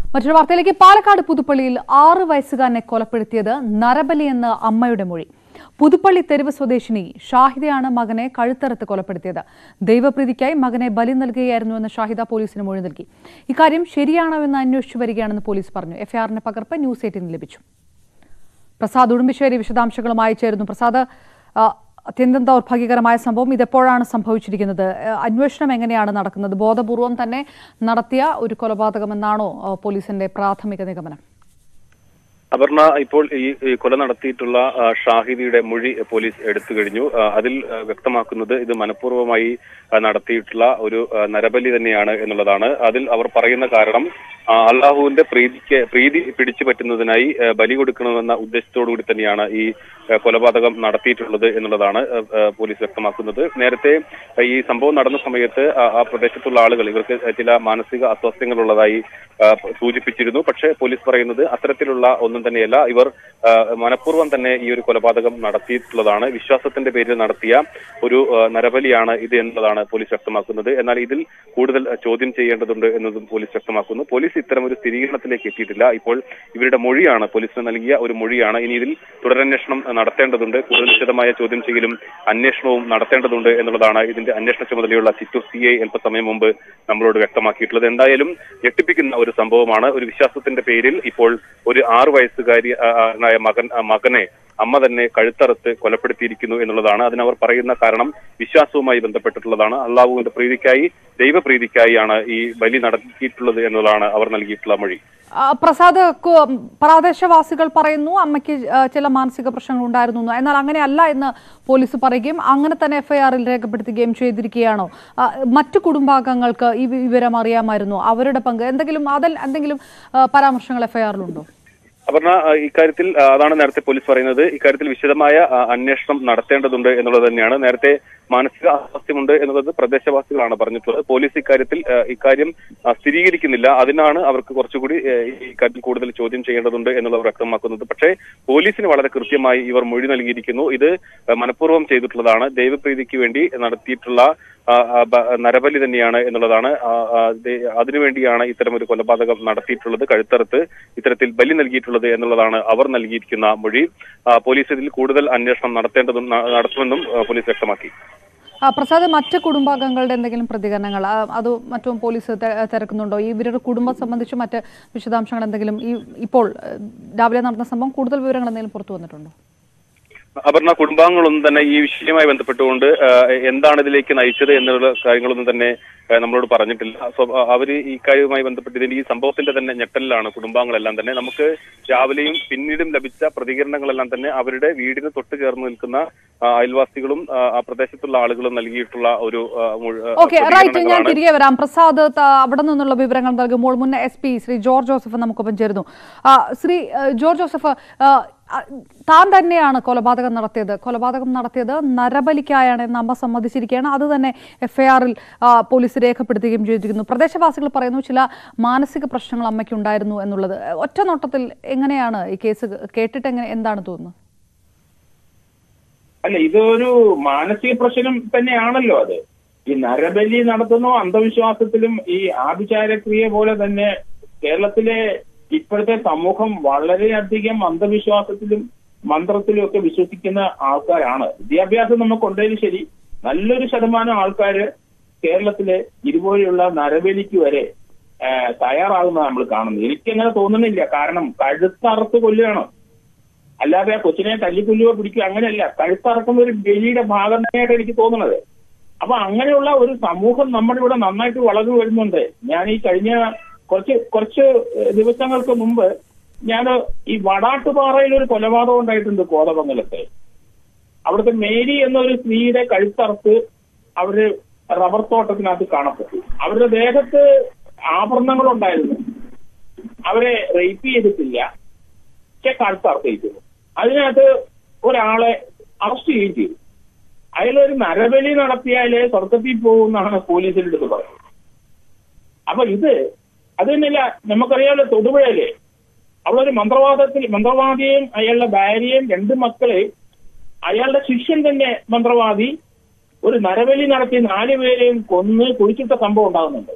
മറ്റൊരു വാർത്തയിലേക്ക്. പാലക്കാട് പുതുപ്പള്ളിയിൽ 6 വയസ്സുകാരനെ കൊലപ്പെടുത്തിയത് നരബലിയെന്ന് അമ്മയുടെ മൊഴി. പുതുപ്പള്ളി തെരുവ് സ്വദേശിനി ഷാഹിദയാണ് മകനെ കഴുത്തറുത്ത് കൊലപ്പെടുത്തിയത്. ദൈവപ്രീതിക്കായി മകനെ ബലി നൽകുകയായിരുന്നുവെന്ന് ഷാഹിദ പോലീസിന് മൊഴി നൽകി. ഇക്കാര്യം ശരിയാണോ എന്ന് അന്വേഷിച്ചു വരികയാണെന്ന് പോലീസ് പറഞ്ഞു. എഫ്ഐആറിന്റെ പകർപ്പ് ന്യൂസ് 18 ലഭിച്ചു. പ്രസാദ് ഉടുമ്പിശ്ശേരി വിശദാംശങ്ങളുമായി ചേരുന്നു. പ്രസാദ്, അത്യന്തം ദൗർഭാഗ്യകരമായ സംഭവം, ഇതെപ്പോഴാണ് സംഭവിച്ചിരിക്കുന്നത്? അന്വേഷണം എങ്ങനെയാണ് നടക്കുന്നത്? ബോധപൂർവം തന്നെ നടത്തിയ ഒരു കൊലപാതകമെന്നാണോ പോലീസിന്റെ പ്രാഥമിക നിഗമനം? അപർണ, ഇപ്പോൾ ഈ കൊല നടത്തിയിട്ടുള്ള ഷാഹിദിയുടെ മൊഴി പോലീസ് എടുത്തു കഴിഞ്ഞു. അതിൽ വ്യക്തമാക്കുന്നത് ഇത് മനഃപൂർവ്വമായി നടത്തിയിട്ടുള്ള ഒരു നരബലി തന്നെയാണ് എന്നുള്ളതാണ്. അതിൽ അവർ പറയുന്ന കാരണം അള്ളാഹുവിന്റെ പ്രീതി പിടിച്ചു പറ്റുന്നതിനായി ബലി കൊടുക്കണമെന്ന ഉദ്ദേശത്തോടുകൂടി തന്നെയാണ് ഈ കൊലപാതകം നടത്തിയിട്ടുള്ളത് എന്നുള്ളതാണ് പോലീസ് വ്യക്തമാക്കുന്നത്. നേരത്തെ ഈ സംഭവം നടന്ന സമയത്ത് ആ പ്രദേശത്തുള്ള ആളുകൾ ഇവർക്ക് ചില മാനസിക അസ്വാസ്ഥ്യങ്ങളുള്ളതായി സൂചിപ്പിച്ചിരുന്നു. പക്ഷേ പോലീസ് പറയുന്നത് അത്തരത്തിലുള്ള ഒന്നും തന്നെയല്ല. ഇവർ മനഃപൂർവ്വം തന്നെ ഈ ഒരു കൊലപാതകം നടത്തിയിട്ടുള്ളതാണ്. വിശ്വാസത്തിന്റെ പേരിൽ നടത്തിയ ഒരു നരബലിയാണ് ഇത് എന്നതാണ് പോലീസ് വ്യക്തമാക്കുന്നത്. എന്നാൽ ഇതിൽ കൂടുതൽ ചോദ്യം ചെയ്യേണ്ടതുണ്ട് എന്നതും പോലീസ് വ്യക്തമാക്കുന്നു. പോലീസ് ഇത്തരം ഒരു സ്ഥിരീകരണത്തിലേക്ക് എത്തിയിട്ടില്ല. ഇപ്പോൾ ഇവരുടെ മൊഴിയാണ്, പോലീസിന് നൽകിയ ഒരു മൊഴിയാണ്. ഇനി ഇതിൽ തുടരന്വേഷണം നടത്തേണ്ടതുണ്ട്. കൂടുതൽ വിശദമായ ചോദ്യം ചെയ്യലും അന്വേഷണവും നടത്തേണ്ടതുണ്ട് എന്നുള്ളതാണ് ഇതിന്റെ അന്വേഷണ ചുമതലയുള്ള ചിറ്റൂർ CI അല്പസമയം മുമ്പ് നമ്മളോട് വ്യക്തമാക്കിയിട്ടുള്ളത്. എന്തായാലും ഞെട്ടിപ്പിക്കുന്ന ഒരു സംഭവമാണ്. ഒരു വിശ്വാസത്തിന്റെ പേരിൽ ഇപ്പോൾ ഒരു 6 വയസ്സുകാരിയായ മകനെ അമ്മ തന്നെ കഴുത്തറുത്ത് കൊലപ്പെടുത്തിയിരിക്കുന്നു എന്നുള്ളതാണ്. അതിനവർ പറയുന്ന കാരണം വിശ്വാസവുമായി ബന്ധപ്പെട്ടിട്ടുള്ളതാണ്. അള്ളാഹുവിന്റെ പ്രീതിക്കായി, ദൈവപ്രീതിക്കായിയാണ് ഈ ബലി നടത്തിയിട്ടുള്ളത് എന്നതാണ് അവർ നൽകിയിട്ടുള്ള മൊഴി. പ്രസാദ്, പ്രാദേശവാസികൾ പറയുന്നു അമ്മയ്ക്ക് ചില മാനസിക പ്രശ്നങ്ങൾ ഉണ്ടായിരുന്നു, എന്നാൽ അങ്ങനെയല്ല എന്ന് പോലീസ് പറയുകയും അങ്ങനെ തന്നെ എഫ്ഐആറിൽ രേഖപ്പെടുത്തുകയും ചെയ്തിരിക്കുകയാണോ? മറ്റു കുടുംബാംഗങ്ങൾക്ക് ഈ വിവരം അറിയാമായിരുന്നു? അവരുടെ പങ്ക് എന്തെങ്കിലും പരാമർശങ്ങൾ എഫ്ഐആറിലുണ്ടോ? അപർണ, ഇക്കാര്യത്തിൽ അതാണ് നേരത്തെ പോലീസ് പറയുന്നത്. ഇക്കാര്യത്തിൽ വിശദമായ അന്വേഷണം നടത്തേണ്ടതുണ്ട് എന്നുള്ളത് തന്നെയാണ്. നേരത്തെ മാനസിക അസ്വാസ്ഥ്യമുണ്ട് എന്നുള്ളത് പ്രദേശവാസികളാണ് പറഞ്ഞിട്ടുള്ളത്. പോലീസ് ഇക്കാര്യം സ്ഥിരീകരിക്കുന്നില്ല. അതിനാണ് അവർക്ക് കുറച്ചുകൂടി ഇക്കാര്യത്തിൽ കൂടുതൽ ചോദ്യം ചെയ്യേണ്ടതുണ്ട് എന്നുള്ളവർ വ്യക്തമാക്കുന്നത്. പക്ഷേ പോലീസിന് വളരെ കൃത്യമായി ഇവർ മൊഴി നൽകിയിരിക്കുന്നു. ഇത് മനഃപൂർവ്വം ചെയ്തിട്ടുള്ളതാണ്, ദൈവപ്രീതിക്ക് വേണ്ടി നടത്തിയിട്ടുള്ള നരബലി തന്നെയാണ് എന്നുള്ളതാണ്. അതിനുവേണ്ടിയാണ് ഇത്തരം ഒരു കൊലപാതകം നടത്തിയിട്ടുള്ളത്, കഴുത്തറുത്ത് ഇത്തരത്തിൽ ബലി നൽകിയിട്ടുള്ളത് എന്നുള്ളതാണ് അവർ നൽകിയിരിക്കുന്ന മൊഴി. പോലീസ് ഇതിൽ കൂടുതൽ അന്വേഷണം നടത്തുമെന്നും പോലീസ് വ്യക്തമാക്കി. പ്രസാദ്, മറ്റ് കുടുംബാംഗങ്ങളുടെ എന്തെങ്കിലും പ്രതികരണങ്ങൾ അത് മറ്റും പോലീസ് തിരക്കുന്നുണ്ടോ? ഇവരുടെ കുടുംബം സംബന്ധിച്ച് മറ്റ് വിശദാംശങ്ങൾ എന്തെങ്കിലും ഇപ്പോൾ രാവിലെ നടന്ന സംഭവം കൂടുതൽ വിവരങ്ങൾ എന്തെങ്കിലും പുറത്തു വന്നിട്ടുണ്ടോ? അപർണ, കുടുംബാംഗങ്ങളൊന്നും തന്നെ ഈ വിഷയവുമായി ബന്ധപ്പെട്ടുകൊണ്ട് എന്താണ് ഇതിലേക്ക് നയിച്ചത് എന്നുള്ള കാര്യങ്ങളൊന്നും തന്നെ നമ്മളോട് പറഞ്ഞിട്ടില്ല. അവർ ഈ കാര്യവുമായി ബന്ധപ്പെട്ട് ഈ സംഭവത്തിന്റെ തന്നെ ഞെട്ടലിലാണ് കുടുംബാംഗങ്ങളെല്ലാം തന്നെ. നമുക്ക് രാവിലെയും പിന്നീടും ലഭിച്ച പ്രതികരണങ്ങളെല്ലാം തന്നെ അവരുടെ വീടിന് തൊട്ട് ചേർന്ന് നിൽക്കുന്ന അയൽവാസികളും ആ പ്രദേശത്തുള്ള ആളുകളും നൽകിയിട്ടുള്ള ഒരു ഞാൻ തിരികെ വരാം. പ്രസാദ്, അവിടെ നിന്നുള്ള വിവരങ്ങൾ നൽകുമ്പോൾ മുന്നേ SP ശ്രീ ജോർജ് ജോസഫ് നമുക്കൊപ്പം ചേരുന്നു. ശ്രീ ജോർജ് ജോസഫ്, താൻ തന്നെയാണ് കൊലപാതകം നടത്തിയത് നരബലിക്കായാണ് എന്ന് അമ്മ സമ്മതിച്ചിരിക്കുകയാണ്. അത് തന്നെ എഫ്ഐആറിൽ പോലീസ് രേഖപ്പെടുത്തുകയും ചെയ്തിരിക്കുന്നു. പ്രദേശവാസികൾ പറയുന്നു ചില മാനസിക പ്രശ്നങ്ങൾ അമ്മയ്ക്ക് ഉണ്ടായിരുന്നു എന്നുള്ളത്. ഒറ്റ നോട്ടത്തിൽ എങ്ങനെയാണ് ഈ കേസ് കേട്ടിട്ട് എന്താണ് തോന്നുന്നത്? അല്ല, ഇതൊരു മാനസിക പ്രശ്നം തന്നെയാണല്ലോ. അത് ഈ നരബലി നടത്തുന്ന അന്ധവിശ്വാസത്തിലും ഈ ആഭിചാരക്രിയ പോലെ തന്നെ കേരളത്തിലെ ഇപ്പോഴത്തെ സമൂഹം വളരെയധികം അന്ധവിശ്വാസത്തിലും മന്ത്രത്തിലും ഒക്കെ വിശ്വസിക്കുന്ന ആൾക്കാരാണ്. വിദ്യാഭ്യാസം നമുക്കുണ്ടെങ്കിലും ശരി, നല്ലൊരു ശതമാനം ആൾക്കാര് കേരളത്തിലെ ഇതുപോലെയുള്ള നരബലിക്ക് വരെ തയ്യാറാകുന്ന നമ്മൾ കാണുന്നത്. എനിക്കങ്ങനെ തോന്നുന്നില്ല. കാരണം കഴുത്തറുത്ത് കൊല്ലുകയാണ്, അല്ലാതെ ആ കൊച്ചിനെ തല്ലിക്കൊല്ലുകയോ പിടിക്കുകയോ അങ്ങനെയല്ല. കഴുത്തറക്കുന്ന ഒരു ബലിയുടെ ഭാഗം തന്നെയായിട്ട് എനിക്ക് തോന്നുന്നത്. അപ്പൊ അങ്ങനെയുള്ള ഒരു സമൂഹം നമ്മുടെ ഇവിടെ നന്നായിട്ട് വളർന്നു വരുന്നുണ്ട്. ഞാൻ ഈ കഴിഞ്ഞ കുറച്ച് ദിവസങ്ങൾക്ക് മുമ്പ് ഞാൻ ഈ വടാട്ടുപാറയിൽ ഒരു കൊലപാതകം ഉണ്ടായിട്ടുണ്ട് കോതമംഗലത്തെ. അവിടുത്തെ മേരി എന്നൊരു സ്ത്രീയുടെ കഴുത്തറുത്ത് അവര് റബ്ബർ തോട്ടത്തിനകത്ത് കാണപ്പെട്ടു. അവരുടെ ദേഹത്ത് ആഭരണങ്ങളുണ്ടായിരുന്നു. അവരെ റേപ്പ് ചെയ്തിട്ടില്ല, പക്ഷെ കഴുത്തറുത്തിരിക്കുന്നു. അതിനകത്ത് ഒരാളെ അറസ്റ്റ് ചെയ്യുകയും ചെയ്തു. അതിലൊരു നരബലി നടത്തിയാലേ സ്വർഗത്തിൽ പോകുമെന്നാണ് പോലീസിന്റെ അടുത്ത് പറയുന്നത്. അപ്പൊ അത് തന്നെയല്ല, നമുക്കറിയാമല്ലോ തൊടുപുഴയിലെ അവളൊരു മന്ത്രവാദിയും അയാളുടെ ഭാര്യയും 2 മക്കളെ, അയാളുടെ ശിഷ്യൻ തന്നെ മന്ത്രവാദി ഒരു നരബലി നടത്തി 4 പേരെയും കൊന്ന് കുഴിച്ചിട്ട സംഭവം ഉണ്ടാകുന്നുണ്ട്.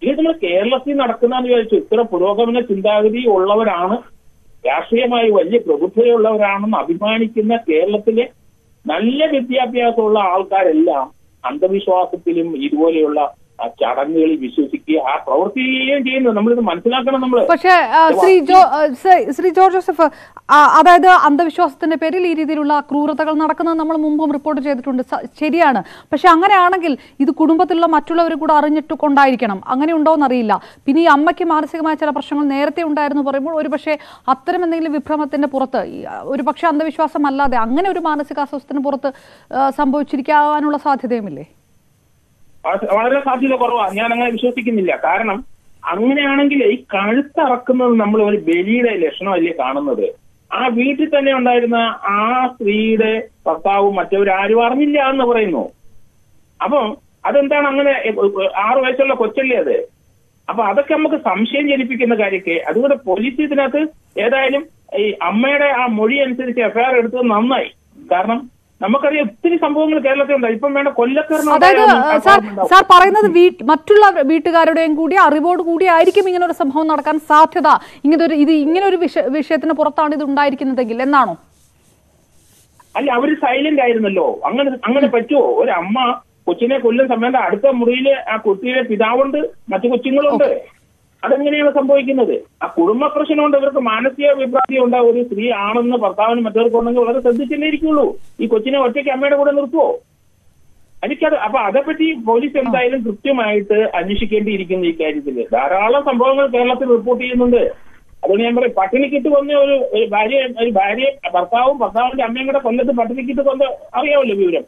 ഇത് നമ്മൾ കേരളത്തിൽ നടക്കുന്നതെന്ന് വിചാരിച്ചു ഇത്ര പുരോഗമന ചിന്താഗതി ഉള്ളവരാണ്, രാഷ്ട്രീയമായി വലിയ പ്രബുദ്ധതയുള്ളവരാണെന്ന് അഭിമാനിക്കുന്ന കേരളത്തിലെ നല്ല വിദ്യാഭ്യാസമുള്ള ആൾക്കാരെല്ലാം അന്ധവിശ്വാസത്തിലും ഇതുപോലെയുള്ള ചടങ്ങുകളിൽ വിശ്വസിക്കുക, ആ പ്രവർത്തിക്കുകയും ചെയ്യുന്നത് നമ്മളിത് മനസ്സിലാക്കണം. നമ്മൾ പക്ഷേ ശ്രീ ജോർജ് ജോസഫ്, അതായത് അന്ധവിശ്വാസത്തിന്റെ പേരിൽ ഈ രീതിയിലുള്ള ക്രൂരതകൾ നടക്കുന്നത് നമ്മൾ മുമ്പും റിപ്പോർട്ട് ചെയ്തിട്ടുണ്ട്, ശരിയാണ്. പക്ഷെ അങ്ങനെയാണെങ്കിൽ ഇത് കുടുംബത്തിലുള്ള മറ്റുള്ളവർ കൂടെ അറിഞ്ഞിട്ട് കൊണ്ടായിരിക്കണം, അങ്ങനെ ഉണ്ടോയെന്ന് അറിയില്ല. പിന്നെ ഈ അമ്മയ്ക്ക് മാനസികമായ ചില പ്രശ്നങ്ങൾ നേരത്തെ ഉണ്ടായിരുന്നു പറയുമ്പോൾ ഒരുപക്ഷെ അത്തരം എന്തെങ്കിലും വിഭ്രമത്തിന്റെ പുറത്ത്, ഒരുപക്ഷെ അന്ധവിശ്വാസം അല്ലാതെ അങ്ങനെ ഒരു മാനസികാസ്വാസ്ഥത്തിന് പുറത്ത് സംഭവിച്ചിരിക്കാനുള്ള സാധ്യതയുമില്ലേ? വളരെ സാധ്യത കുറവാണ്. ഞാൻ അങ്ങനെ വിശ്വസിക്കുന്നില്ല. കാരണം അങ്ങനെയാണെങ്കിൽ ഈ കഴുത്തറക്കുന്നത് നമ്മൾ ഒരു ബലിയുടെ ലക്ഷണമല്ലേ കാണുന്നത്. ആ വീട്ടിൽ തന്നെ ഉണ്ടായിരുന്ന ആ സ്ത്രീയുടെ ഭർത്താവും മറ്റവരാരും അറിഞ്ഞില്ല എന്ന് പറയുന്നു. അപ്പൊ അതെന്താണ് അങ്ങനെ? 6 വയസ്സുള്ള കൊച്ചല്ലേ അത്. അപ്പൊ അതൊക്കെ നമുക്ക് സംശയം ജനിപ്പിക്കുന്ന കാര്യമൊക്കെ. അതുകൊണ്ട് പോലീസ് ഇതിനകത്ത് ഏതായാലും ഈ അമ്മയുടെ ആ മൊഴി അനുസരിച്ച് എഫ്ഐആർ എടുത്തത് നന്നായി. കാരണം നമുക്കറിയാം ഒത്തിരി സംഭവങ്ങൾ കേരളത്തിൽ ഉണ്ടായി. ഇപ്പം വേണ്ട അതായത് സാർ പറയുന്നത് മറ്റുള്ള വീട്ടുകാരുടെയും കൂടി അറിവോട് കൂടി ആയിരിക്കും ഇങ്ങനെ ഒരു സംഭവം നടക്കാൻ സാധ്യത. ഇങ്ങനെ ഒരു വിഷയത്തിന് പുറത്താണ് ഇത് ഉണ്ടായിരിക്കുന്നതെങ്കിൽ എന്നാണോ? അല്ല, അവര് സൈലന്റ് ആയിരുന്നല്ലോ. അങ്ങനെ പറ്റുമോ? ഒരു അമ്മ കൊച്ചിനെ കൊല്ലുന്ന സമയത്ത് അടുത്ത മുറിയില് ആ കുട്ടിയുടെ പിതാവുണ്ട്, മറ്റു കൊച്ചുങ്ങളുണ്ട്. അതെങ്ങനെയാണ് സംഭവിക്കുന്നത്? ആ കുടുംബ പ്രശ്നമുണ്ട്, ഇവർക്ക് മാനസിക വിഭ്രാന്തി ഉണ്ട്. ഒരു സ്ത്രീ ആണെന്ന് ഭർത്താവിന് മറ്റവർക്ക് ഉണ്ടെങ്കിൽ വളരെ ശ്രദ്ധിച്ചല്ലേ ഇരിക്കുള്ളൂ. ഈ കൊച്ചിനെ ഒറ്റയ്ക്ക് അമ്മയുടെ കൂടെ നിർത്തുവോ? എനിക്കത് അപ്പൊ അതേപ്പറ്റി പോലീസ് എന്തായാലും കൃത്യമായിട്ട് അന്വേഷിക്കേണ്ടിയിരിക്കുന്നു. ഈ കാര്യത്തിൽ ധാരാളം സംഭവങ്ങൾ കേരളത്തിൽ റിപ്പോർട്ട് ചെയ്യുന്നുണ്ട്. അതുകൊണ്ട് ഞാൻ പറയും, പട്ടിണിക്കിട്ട് കൊന്ന ഒരു ഭാര്യ ഭർത്താവിന്റെ അമ്മയും കൂടെ കൊല്ലത്ത് പട്ടിണിക്കിട്ട് കൊന്ന അറിയാമല്ലോ വിവരം.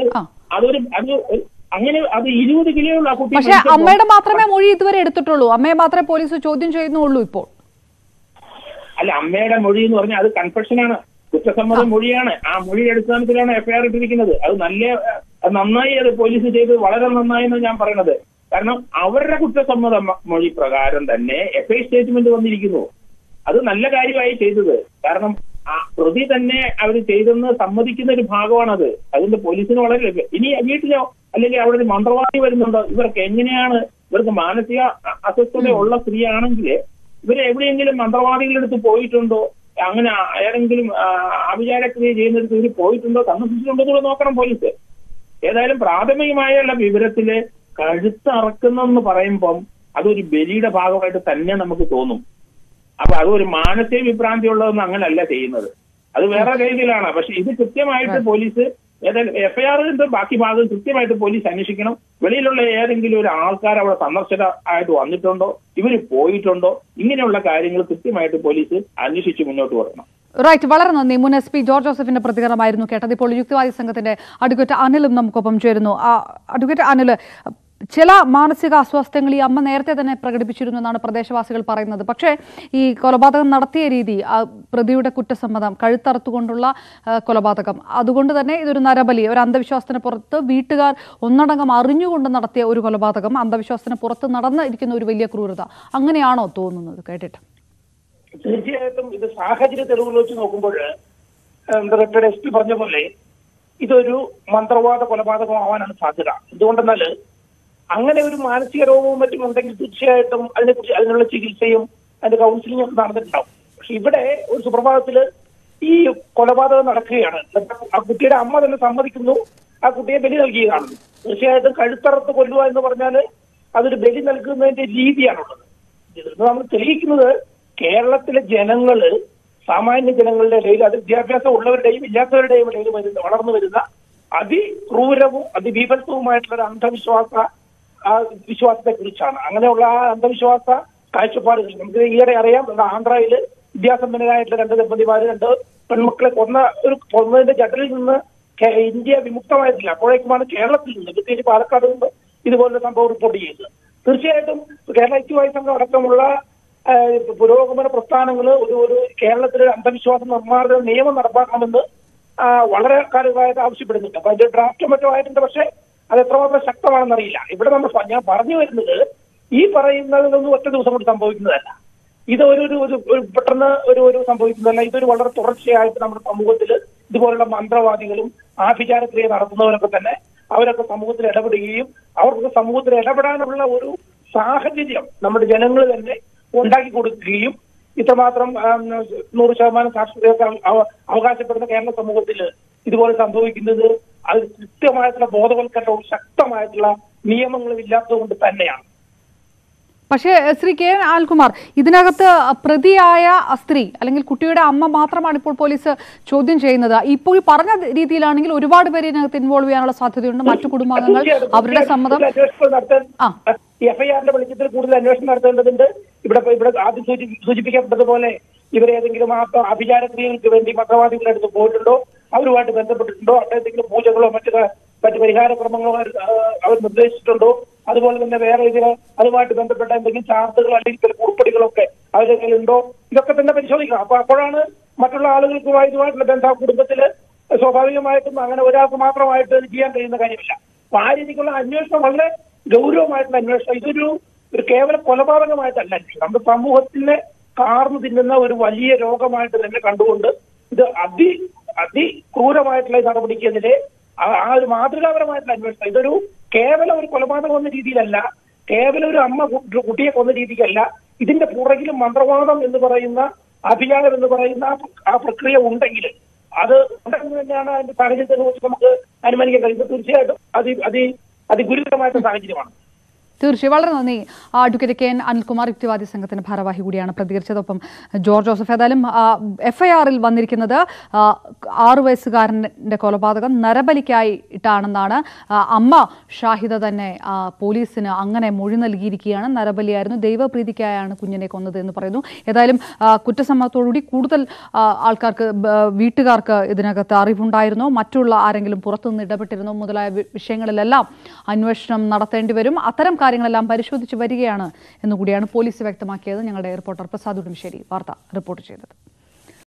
അങ്ങനെ അത് 20 കിലോയുള്ള ആ കുട്ടി. പക്ഷേ അമ്മയുടെ മാത്രമേ മൊഴി ഇതുവരെ എടുത്തിട്ടുള്ളൂ, അമ്മയെ മാത്രമേ പോലീസ് ചോദ്യം ചെയ്യുന്നുള്ളൂ ഇപ്പോൾ. അല്ല, അമ്മയുടെ മൊഴി എന്ന് പറഞ്ഞാൽ അത് കൺഫെഷനാണ്, കുറ്റസമ്മത മൊഴിയാണ്. ആ മൊഴി അടിസ്ഥാനത്തിലാണ് എഫ്ഐആർ ഇട്ടിരിക്കുന്നത്. അത് നന്നായി അത് പോലീസ് ചെയ്തത് വളരെ നന്നായി എന്ന് ഞാൻ പറയുന്നത്. കാരണം അവരുടെ കുറ്റസമ്മത മൊഴി പ്രകാരം തന്നെ എഫ്ഐ സ്റ്റേറ്റ്മെന്റ് വന്നിരിക്കുന്നു. അത് നല്ല കാര്യമായി ചെയ്തത്. കാരണം ആ പ്രതി തന്നെ അവർ ചെയ്തെന്ന് സമ്മതിക്കുന്ന ഒരു ഭാഗമാണത്. അതുകൊണ്ട് പോലീസിന് വളരെ ഇനി വീട്ടിലോ അല്ലെങ്കിൽ അവിടെ ഒരു മന്ത്രവാദി വരുന്നുണ്ടോ, ഇവർക്ക് എങ്ങനെയാണ്, ഇവർക്ക് മാനസിക അസ്വസ്ഥത ഉള്ള സ്ത്രീയാണെങ്കിൽ ഇവരെ എവിടെയെങ്കിലും മന്ത്രവാദികളുടെ അടുത്ത് പോയിട്ടുണ്ടോ, അങ്ങനെ ഏതെങ്കിലും ആഭിചാരക്രിയ ചെയ്യുന്നിടത്ത് ഇവർ പോയിട്ടുണ്ടോ, സന്ദർശിച്ചിട്ടുണ്ടോ എന്നുള്ളത് നോക്കണം പോലീസ്. ഏതായാലും പ്രാഥമികമായുള്ള വിവരത്തില് കഴുത്തറക്കുന്നെന്ന് പറയുമ്പം അതൊരു ബലിയുടെ ഭാഗമായിട്ട് തന്നെ നമുക്ക് തോന്നും. അപ്പൊ അതൊരു മാനസിക വിഭ്രാന്തി ഉള്ളതെന്ന് അങ്ങനല്ല ചെയ്യുന്നത്, അത് വേറെ രീതിയിലാണ്. പക്ഷെ ഇത് കൃത്യമായിട്ട് പോലീസ് ഏതായാലും എഫ്ഐആറിന്റെ ബാക്കി ഭാഗം കൃത്യമായിട്ട് പോലീസ് അന്വേഷിക്കണം. വെളിയിലുള്ള ഏതെങ്കിലും ഒരു ആൾക്കാർ അവിടെ സന്ദർശകരായിട്ട് വന്നിട്ടുണ്ടോ, ഇവര് പോയിട്ടുണ്ടോ, ഇങ്ങനെയുള്ള കാര്യങ്ങൾ കൃത്യമായിട്ട് പോലീസ് അന്വേഷിച്ച് മുന്നോട്ട് വരണം. റൈറ്റ്, വളരെ നന്ദി. മുൻ SP ജോർജ് ജോസഫിന്റെ പ്രതികരണമായിരുന്നു കേട്ടത്. ഇപ്പോൾ യുക്തിവാദി സംഘത്തിന്റെ അഡ്വക്കേറ്റ് അനിലും നമുക്കൊപ്പം ചേരുന്നു. അഡ്വക്കേറ്റ് അനിൽ, ചില മാനസിക അസ്വാസ്ഥ്യങ്ങൾ ഈ അമ്മ നേരത്തെ തന്നെ പ്രകടിപ്പിച്ചിരുന്നു എന്നാണ് പ്രദേശവാസികൾ പറയുന്നത്. പക്ഷേ ഈ കൊലപാതകം നടത്തിയ രീതി, പ്രതിയുടെ കുറ്റസമ്മതം, കഴുത്തറുത്തുകൊണ്ടുള്ള കൊലപാതകം, അതുകൊണ്ട് തന്നെ ഇതൊരു നരബലി, ഒരു അന്ധവിശ്വാസത്തിന് പുറത്ത് വീട്ടുകാർ ഒന്നടങ്കം അറിഞ്ഞുകൊണ്ട് നടത്തിയ ഒരു കൊലപാതകം, അന്ധവിശ്വാസത്തിന് പുറത്ത് നടന്നിരിക്കുന്ന ഒരു വലിയ ക്രൂരത, അങ്ങനെയാണോ തോന്നുന്നത് കേട്ടിട്ട്? തീർച്ചയായിട്ടും ഇത് സാഹചര്യ തെളിവുകൾ വെച്ച് നോക്കുമ്പോൾ ഡയറക്ടർ SP പറഞ്ഞ പോലെ ഇതൊരു മന്ത്രവാദ കൊലപാതകമാവാനാണ് സാധ്യത. എന്തുകൊണ്ടെന്നാൽ അങ്ങനെ ഒരു മാനസിക രോഗവും മറ്റും ഉണ്ടെങ്കിൽ തീർച്ചയായിട്ടും അതിനെക്കുറിച്ച് അതിനുള്ള ചികിത്സയും അതിന്റെ കൗൺസിലിംഗും ഒക്കെ നടന്നിട്ടുണ്ടാവും. പക്ഷെ ഇവിടെ ഒരു സുപ്രഭാതത്തില് ഈ കൊലപാതകം നടക്കുകയാണ്. ആ കുട്ടിയുടെ അമ്മ തന്നെ സമ്മതിക്കുന്നു ആ കുട്ടിയെ ബലി നൽകിയതാണ്. തീർച്ചയായിട്ടും കഴുത്തറത്ത് കൊല്ലുക എന്ന് പറഞ്ഞാൽ അതൊരു ബലി നൽകുന്നതിന്റെ രീതിയാണുള്ളത്. ഇത് നമ്മൾ തെളിയിക്കുന്നത് കേരളത്തിലെ ജനങ്ങള്, സാമാന്യ ജനങ്ങളുടെ ഇടയിൽ, അത് വിദ്യാഭ്യാസം ഉള്ളവരുടെയും ഇല്ലാത്തവരുടെയും ഇടയിൽ വളർന്നു വരുന്ന അതിക്രൂരവും അതിബീഭത്സവുമായിട്ടുള്ള ഒരു വിശ്വാസത്തെ കുറിച്ചാണ്. അങ്ങനെയുള്ള ആ അന്ധവിശ്വാസ കാഴ്ചപ്പാടുകൾ നമുക്ക് ഈയിടെ അറിയാം. ആന്ധ്രയില് വിദ്യാസമ്പന്നരായിട്ടുള്ള 2 ദമ്പതിമാര് 2 പെൺമക്കളെ കൊന്നതിന്റെ ജട്ടലിൽ നിന്ന് ഇന്ത്യ വിമുക്തമായിട്ടില്ല. അപ്പോഴേക്കുമാണ് കേരളത്തിൽ നിന്ന്, പ്രത്യേകിച്ച് പാലക്കാട് നിന്ന് ഇതുപോലുള്ള സംഭവം റിപ്പോർട്ട് ചെയ്തത്. തീർച്ചയായിട്ടും കേരള ഐക്യവാദി സംഘം അടക്കമുള്ള പുരോഗമന പ്രസ്ഥാനങ്ങൾ ഒരു കേരളത്തിലെ അന്ധവിശ്വാസ നിർമ്മാർജ്ജന നിയമം നടപ്പാക്കണമെന്ന് വളരെ കാലമായിട്ട് ആവശ്യപ്പെടുന്നുണ്ട്. അപ്പൊ അതിന്റെ ഡ്രാഫ്റ്റ് മറ്റോ ആയിട്ടുണ്ട്. പക്ഷേ അത് എത്രമാത്രം ശക്തമാണെന്നറിയില്ല. ഇവിടെ ഞാൻ പറഞ്ഞു വരുന്നത് ഈ പറയുന്നതൊന്നും ഒറ്റ ദിവസം കൊണ്ട് സംഭവിക്കുന്നതല്ല. ഇത് ഒരു പെട്ടെന്ന് ഒരു സംഭവിക്കുന്നതല്ല. ഇതൊരു വളരെ തുടർച്ചയായിട്ട് നമ്മുടെ സമൂഹത്തിൽ ഇതുപോലുള്ള മന്ത്രവാദികളും ആഭിചാരക്രിയ നടത്തുന്നവരൊക്കെ തന്നെ അവരൊക്കെ സമൂഹത്തിൽ ഇടപെടുകയും അവർക്ക് സമൂഹത്തിൽ ഇടപെടാനുള്ള ഒരു സാഹചര്യം നമ്മുടെ ജനങ്ങൾ തന്നെ ഉണ്ടാക്കി കൊടുക്കുകയും ഇത്രമാത്രം 100% സാക്ഷരത അവകാശപ്പെടുന്ന കേരള സമൂഹത്തിൽ ഇതുപോലെ സംഭവിക്കുന്നത് അത് കൃത്യമായിട്ടുള്ള ബോധവൽക്കരണവും ശക്തമായിട്ടുള്ള നിയമങ്ങളും ഇല്ലാത്തതുകൊണ്ട് തന്നെയാണ്. പക്ഷേ ശ്രീ കെ അനിൽകുമാർ, ഇതിനകത്ത് പ്രതിയായ സ്ത്രീ അല്ലെങ്കിൽ കുട്ടിയുടെ അമ്മ മാത്രമാണ് ഇപ്പോൾ പോലീസ് ചോദ്യം ചെയ്യുന്നത്. ഇപ്പോൾ പറഞ്ഞ രീതിയിലാണെങ്കിൽ ഒരുപാട് പേര് ഇതിനകത്ത് ഇൻവോൾവ് ചെയ്യാനുള്ള സാധ്യതയുണ്ട്. മറ്റു കുടുംബാംഗങ്ങൾ അവരുടെ സമ്മതം എഫ്ഐആറിന്റെ വെളിച്ചത്തിൽ കൂടുതൽ അന്വേഷണം നടത്തേണ്ടതുണ്ട്. ഇവിടെ ആദ്യം സൂചിപ്പിക്കപ്പെട്ടതുപോലെ ഇവരേതെങ്കിലും അഭിചാരക്രിയകൾക്ക് വേണ്ടി മന്ത്രവാദികളുടെ അടുത്ത് പോയിട്ടുണ്ടോ, അവരുമായിട്ട് ബന്ധപ്പെട്ടിട്ടുണ്ടോ, അവിടെ എന്തെങ്കിലും പൂജകളോ മറ്റു പരിഹാരക്രമങ്ങളോ അവർ നിർദ്ദേശിച്ചിട്ടുണ്ടോ, അതുപോലെ തന്നെ വേറെ ഇതിന് അതുമായിട്ട് ബന്ധപ്പെട്ട എന്തെങ്കിലും ചാർട്ടുകളോ അല്ലെങ്കിൽ ഉൾപ്പെടികളൊക്കെ അവരുടെ കയ്യിലുണ്ടോ, ഇതൊക്കെ തന്നെ പരിശോധിക്കണം. അപ്പോഴാണ് മറ്റുള്ള ആളുകൾക്കുമായി ഇതുമായിട്ടുള്ള ബന്ധം കുടുംബത്തില് സ്വാഭാവികമായിട്ടും അങ്ങനെ ഒരാൾക്ക് മാത്രമായിട്ട് ചെയ്യാൻ കഴിയുന്ന കാര്യമില്ല. അപ്പൊ ആ രീതിക്കുള്ള അന്വേഷണം വളരെ ഗൗരവമായിട്ടുള്ള അന്വേഷണം. ഇതൊരു കേവല കൊലപാതകമായിട്ടല്ല, നമ്മുടെ സമൂഹത്തിനെ കാർന്നു തിന്നുന്ന ഒരു വലിയ രോഗമായിട്ട് തന്നെ കണ്ടുകൊണ്ട് ഇത് അതിക്രൂരമായിട്ടുള്ള നടപടിക്കെതിരെ ആ ഒരു മാതൃകാപരമായിട്ടുള്ള അന്വേഷണം. ഇതൊരു കേവലം ഒരു കൊലപാതകം എന്ന രീതിയിലല്ല, കേവലം ഒരു അമ്മ കുട്ടിയെ കൊന്ന രീതിക്കല്ല. ഇതിന്റെ പുറകിലും മന്ത്രവാദം എന്ന് പറയുന്ന അഭിചാരം എന്ന് പറയുന്ന ആ പ്രക്രിയ ഉണ്ടെങ്കിൽ അത് ഉണ്ടെന്ന് തന്നെയാണ് അതിന്റെ സാഹചര്യത്തെ കുറിച്ച് നമുക്ക് അനുമാനിക്കാൻ കഴിയുന്നത്. തീർച്ചയായിട്ടും അതിഗുരുതരമായിട്ടുള്ള സാഹചര്യമാണ്. തീർച്ചയായും വളരെ നന്ദി. അഡ്വക്കേറ്റ് കെ എൻ അനിൽകുമാർ യുക്തിവാദി സംഘത്തിന്റെ ഭാരവാഹി കൂടിയാണ് പ്രതികരിച്ചതൊപ്പം ജോർജ് ജോസഫ്. ഏതായാലും എഫ്ഐആറിൽ വന്നിരിക്കുന്നത് 6 വയസ്സുകാരന്റെ കൊലപാതകം നരബലിക്കായിട്ടാണെന്നാണ്. അമ്മ ഷാഹിദ തന്നെ പോലീസിന് അങ്ങനെ മൊഴി നൽകിയിരിക്കുകയാണ്. നരബലിയായിരുന്നു, ദൈവപ്രീതിക്കായാണ് കുഞ്ഞിനെ കൊന്നത് എന്ന് പറയുന്നു. ഏതായാലും കുറ്റസമ്മതത്തോടുകൂടി കൂടുതൽ ആൾക്കാർക്ക്, വീട്ടുകാർക്ക് ഇതിനകത്ത് അറിവുണ്ടായിരുന്നോ, മറ്റുള്ള ആരെങ്കിലും പുറത്തുനിന്ന് ഇടപെട്ടിരുന്നോ മുതലായ വിഷയങ്ങളിലെല്ലാം അന്വേഷണം നടത്തേണ്ടി വരും. അത്തരം കാര്യങ്ങളെല്ലാം പരിശോധിച്ച് വരികയാണ് എന്നുകൂടിയാണ് പോലീസ് വ്യക്തമാക്കിയത്. ഞങ്ങളുടെ റിപ്പോർട്ടർ പ്രസാദ് ഉടുംശ്ശേരി വാർത്ത റിപ്പോർട്ട് ചെയ്തത്.